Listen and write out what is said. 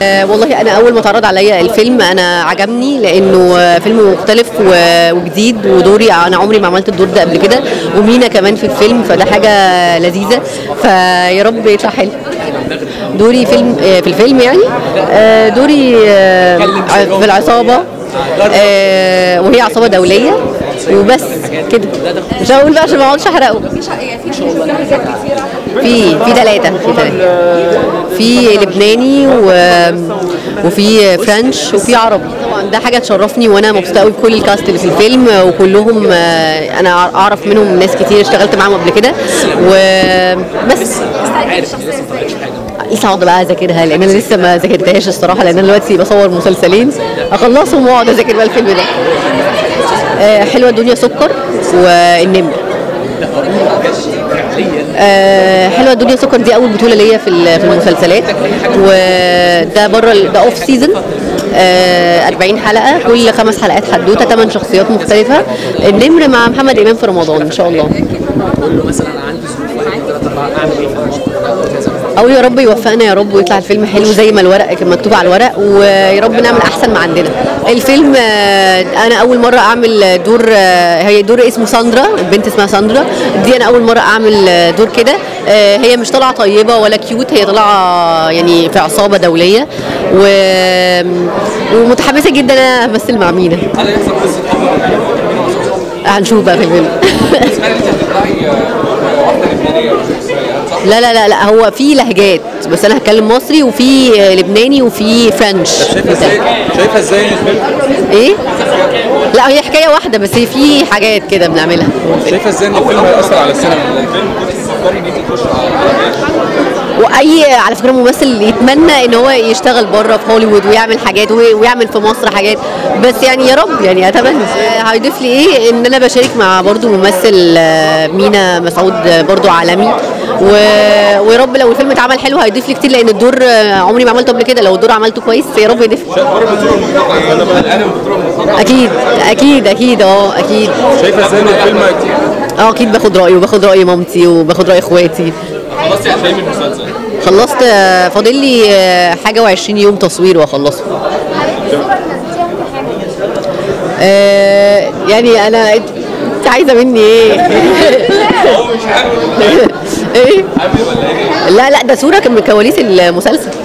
والله انا اول ما اتعرض عليا الفيلم انا عجبني لانه فيلم مختلف وجديد، ودوري انا عمري ما عملت الدور ده قبل كده، ومينا كمان في الفيلم، فده حاجه لذيذه، فيا رب يطلع حلو. دوري في الفيلم يعني دوري في العصابه، وهي عصابه دوليه وبس كده. مش هقول بقى عشان ما اقعدش احرقه. في ثلاثة في لبناني وفي فرنش وفي عربي. طبعا ده حاجة تشرفني، وانا مبسوطة قوي بكل الكاست اللي في الفيلم، وكلهم انا اعرف منهم ناس كتير اشتغلت معاهم قبل كده وبس. لسه هقعد بقى اذاكرها لان انا لسه ما ذاكرتهاش الصراحة، لان انا دلوقتي بصور مسلسلين اخلصهم واقعد اذاكر بقى الفيلم ده. حلوة الدنيا سكر والنمر. حلوة الدنيا سكر دي اول بطولة ليا في المسلسلات، وده بره ده اوف سيزون 40 حلقة، كل 5 حلقات حدوتة 8 شخصيات مختلفة. النمر مع محمد امام في رمضان ان شاء الله. قول له مثلا انا عندي ظروف 1 2 3 4 اعمل ايه في الموقف ده؟ او يا رب يوفقنا يا رب ويطلع الفيلم حلو زي ما الورق كان مكتوب على الورق، ويا رب نعمل احسن ما عندنا. الفيلم انا اول مره اعمل دور، هي دور اسمه ساندرا، البنت اسمها ساندرا دي، انا اول مره اعمل دور كده. هي مش طالعه طيبه ولا كيوت، هي طالعه يعني في عصابه دوليه، ومتحمسه جدا انا امثل مع مينا. هنشوف بقى في الفيلم. لا لا لا لا، هو في لهجات بس انا هتكلم مصري وفي لبناني وفي فرنش. شايفه ازاي ايه؟ لا هي حكايه واحده بس هي في حاجات كده بنعملها. شايفه ازاي ان الفيلم هيأثر على السينما؟ واي على فكره ممثل يتمنى ان هو يشتغل بره في هوليوود ويعمل حاجات ويعمل في مصر حاجات، بس يعني يا رب يعني اتمنى. هيضيف لي ايه ان انا بشارك مع برضو ممثل مينا مسعود برضو عالمي، ويا رب لو الفيلم اتعمل حلو هيضيف لي كتير، لان الدور عمري ما عملته قبل كده، لو الدور عملته كويس يا رب يضيف. اكيد اكيد اكيد اكيد. شايفه ازاي ان الفيلم اكيد باخد رايه وباخد راي مامتي وباخد راي اخواتي. خلصتي قد ايه من المسلسل؟ خلصت، فاضل لي حاجه و20 يوم تصوير واخلصه. يعني انا انت عايزه مني ايه؟ هو مش عارف ايه؟ لا لا، ده صوره من كواليس المسلسل.